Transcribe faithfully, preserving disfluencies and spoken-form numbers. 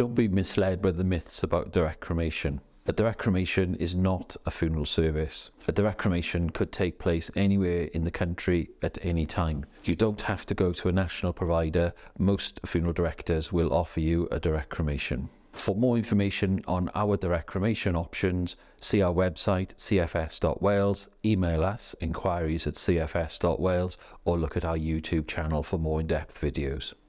Don't be misled by the myths about direct cremation. A direct cremation is not a funeral service. A direct cremation could take place anywhere in the country at any time. You don't have to go to a national provider. Most funeral directors will offer you a direct cremation. For more information on our direct cremation options, see our website c f s dot wales, email us inquiries at c f s dot wales, or look at our YouTube channel for more in-depth videos.